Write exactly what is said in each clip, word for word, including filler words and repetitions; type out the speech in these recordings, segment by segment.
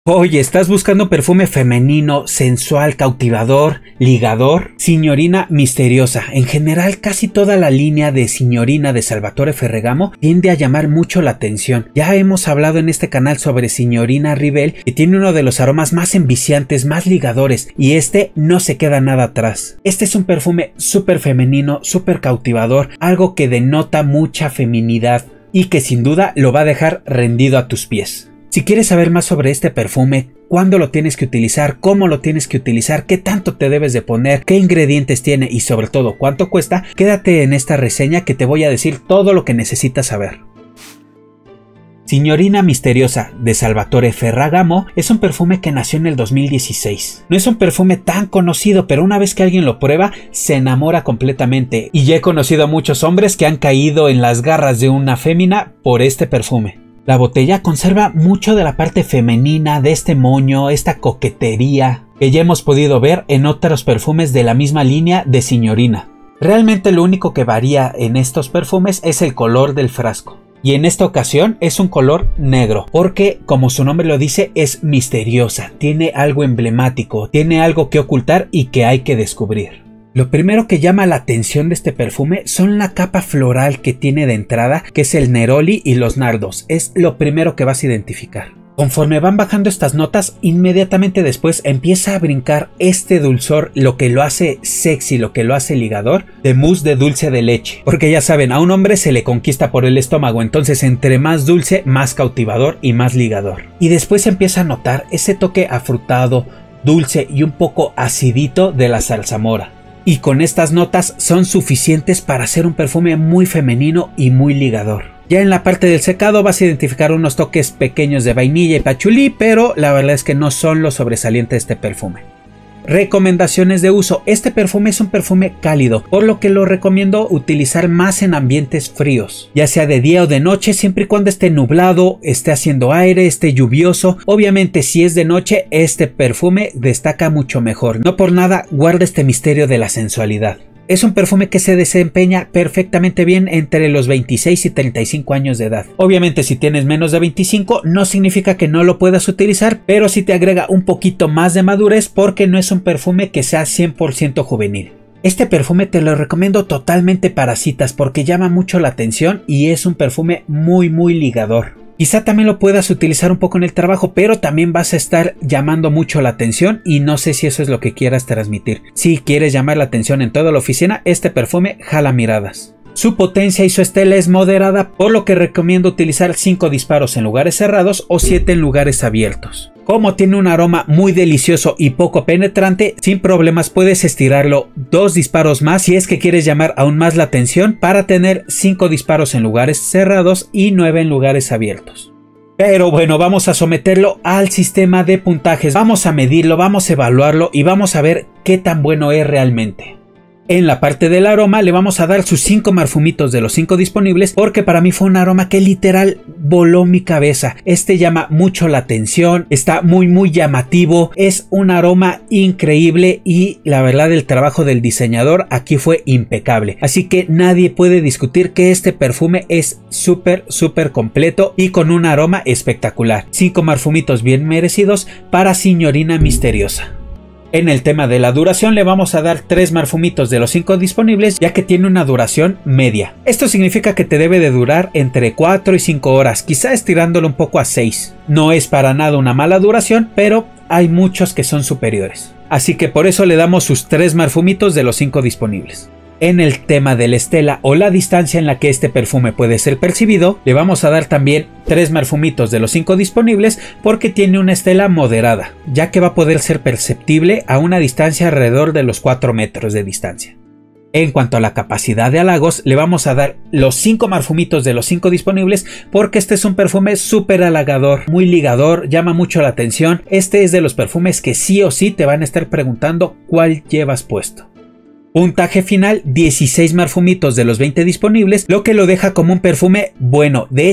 Oye, ¿estás buscando perfume femenino, sensual, cautivador, ligador? Signorina Misteriosa. En general, casi toda la línea de Signorina de Salvatore Ferragamo tiende a llamar mucho la atención. Ya hemos hablado en este canal sobre Signorina Rivel, que tiene uno de los aromas más enviciantes, más ligadores, y este no se queda nada atrás. Este es un perfume súper femenino, súper cautivador, algo que denota mucha feminidad y que sin duda lo va a dejar rendido a tus pies. Si quieres saber más sobre este perfume, cuándo lo tienes que utilizar, cómo lo tienes que utilizar, qué tanto te debes de poner, qué ingredientes tiene y sobre todo cuánto cuesta, quédate en esta reseña que te voy a decir todo lo que necesitas saber. Signorina Misteriosa de Salvatore Ferragamo es un perfume que nació en el dos mil dieciséis. No es un perfume tan conocido, pero una vez que alguien lo prueba, se enamora completamente. Y ya he conocido a muchos hombres que han caído en las garras de una fémina por este perfume. La botella conserva mucho de la parte femenina de este moño, esta coquetería que ya hemos podido ver en otros perfumes de la misma línea de Signorina. Realmente lo único que varía en estos perfumes es el color del frasco. Y en esta ocasión es un color negro, porque como su nombre lo dice, es misteriosa, tiene algo emblemático, tiene algo que ocultar y que hay que descubrir. Lo primero que llama la atención de este perfume son la capa floral que tiene de entrada, que es el neroli y los nardos. Es lo primero que vas a identificar. Conforme van bajando estas notas, inmediatamente después empieza a brincar este dulzor, lo que lo hace sexy, lo que lo hace ligador, de mousse de dulce de leche. Porque ya saben, a un hombre se le conquista por el estómago, entonces entre más dulce, más cautivador y más ligador. Y después empieza a notar ese toque afrutado, dulce y un poco acidito de la zarzamora. Y con estas notas son suficientes para hacer un perfume muy femenino y muy ligador. Ya en la parte del secado vas a identificar unos toques pequeños de vainilla y pachulí, pero la verdad es que no son lo sobresaliente de este perfume. Recomendaciones de uso. Este perfume es un perfume cálido, por lo que lo recomiendo utilizar más en ambientes fríos, ya sea de día o de noche, siempre y cuando esté nublado, esté haciendo aire, esté lluvioso. Obviamente si es de noche, este perfume destaca mucho mejor. No por nada guarda este misterio de la sensualidad. Es un perfume que se desempeña perfectamente bien entre los veintiséis y treinta y cinco años de edad. Obviamente si tienes menos de veinticinco no significa que no lo puedas utilizar, pero sí te agrega un poquito más de madurez porque no es un perfume que sea cien por ciento juvenil. Este perfume te lo recomiendo totalmente para citas porque llama mucho la atención y es un perfume muy muy ligador. Quizá también lo puedas utilizar un poco en el trabajo, pero también vas a estar llamando mucho la atención y no sé si eso es lo que quieras transmitir. Si quieres llamar la atención en toda la oficina, este perfume jala miradas. Su potencia y su estela es moderada, por lo que recomiendo utilizar cinco disparos en lugares cerrados o siete en lugares abiertos. Como tiene un aroma muy delicioso y poco penetrante, sin problemas puedes estirarlo dos disparos más si es que quieres llamar aún más la atención para tener cinco disparos en lugares cerrados y nueve en lugares abiertos. Pero bueno, vamos a someterlo al sistema de puntajes, vamos a medirlo, vamos a evaluarlo y vamos a ver qué tan bueno es realmente. En la parte del aroma le vamos a dar sus cinco marfumitos de los cinco disponibles porque para mí fue un aroma que literal voló mi cabeza. Este llama mucho la atención, está muy muy llamativo, es un aroma increíble y la verdad el trabajo del diseñador aquí fue impecable. Así que nadie puede discutir que este perfume es súper súper completo y con un aroma espectacular. cinco marfumitos bien merecidos para Signorina Misteriosa. En el tema de la duración le vamos a dar tres marfumitos de los cinco disponibles ya que tiene una duración media. Esto significa que te debe de durar entre cuatro y cinco horas, quizá estirándolo un poco a seis. No es para nada una mala duración, pero hay muchos que son superiores. Así que por eso le damos sus tres marfumitos de los cinco disponibles. En el tema de la estela o la distancia en la que este perfume puede ser percibido, le vamos a dar también tres marfumitos de los cinco disponibles porque tiene una estela moderada, ya que va a poder ser perceptible a una distancia alrededor de los cuatro metros de distancia. En cuanto a la capacidad de halagos, le vamos a dar los cinco marfumitos de los cinco disponibles porque este es un perfume súper halagador, muy ligador, llama mucho la atención. Este es de los perfumes que sí o sí te van a estar preguntando cuál llevas puesto. Puntaje final, dieciséis marfumitos de los veinte disponibles, lo que lo deja como un perfume bueno, de hecho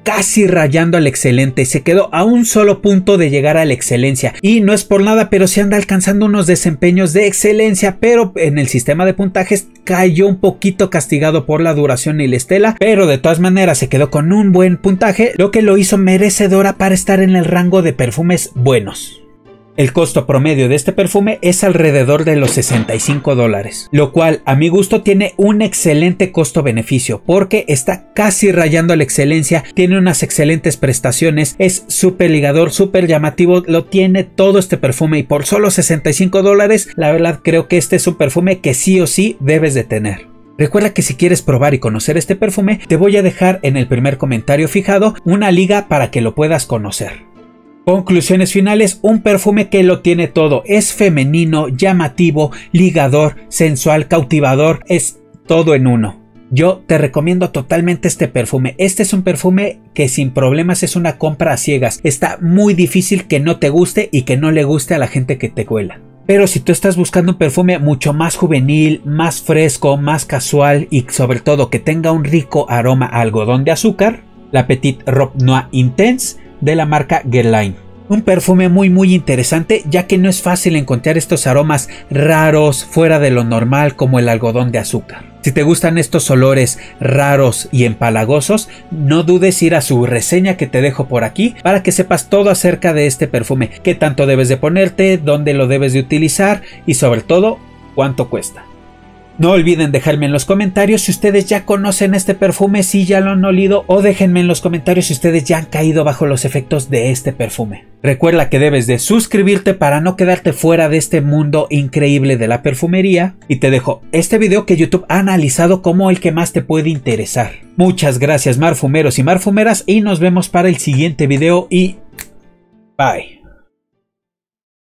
casi rayando al excelente, se quedó a un solo punto de llegar a la excelencia y no es por nada, pero se anda alcanzando unos desempeños de excelencia, pero en el sistema de puntajes cayó un poquito castigado por la duración y la estela, pero de todas maneras se quedó con un buen puntaje, lo que lo hizo merecedora para estar en el rango de perfumes buenos. El costo promedio de este perfume es alrededor de los sesenta y cinco dólares, lo cual a mi gusto tiene un excelente costo-beneficio porque está casi rayando a la excelencia, tiene unas excelentes prestaciones, es súper ligador, súper llamativo, lo tiene todo este perfume y por solo sesenta y cinco dólares, la verdad creo que este es un perfume que sí o sí debes de tener. Recuerda que si quieres probar y conocer este perfume, te voy a dejar en el primer comentario fijado una liga para que lo puedas conocer. Conclusiones finales, un perfume que lo tiene todo, es femenino, llamativo, ligador, sensual, cautivador, es todo en uno. Yo te recomiendo totalmente este perfume, este es un perfume que sin problemas es una compra a ciegas, está muy difícil que no te guste y que no le guste a la gente que te huela. Pero si tú estás buscando un perfume mucho más juvenil, más fresco, más casual y sobre todo que tenga un rico aroma a algodón de azúcar, la Petite Robe Noire Intense de la marca Guerlain. Un perfume muy muy interesante ya que no es fácil encontrar estos aromas raros fuera de lo normal como el algodón de azúcar. Si te gustan estos olores raros y empalagosos, no dudes ir a su reseña que te dejo por aquí para que sepas todo acerca de este perfume, qué tanto debes de ponerte, dónde lo debes de utilizar y sobre todo cuánto cuesta. No olviden dejarme en los comentarios si ustedes ya conocen este perfume, si ya lo han olido, o déjenme en los comentarios si ustedes ya han caído bajo los efectos de este perfume. Recuerda que debes de suscribirte para no quedarte fuera de este mundo increíble de la perfumería y te dejo este video que YouTube ha analizado como el que más te puede interesar. Muchas gracias marfumeros y marfumeras y nos vemos para el siguiente video y bye.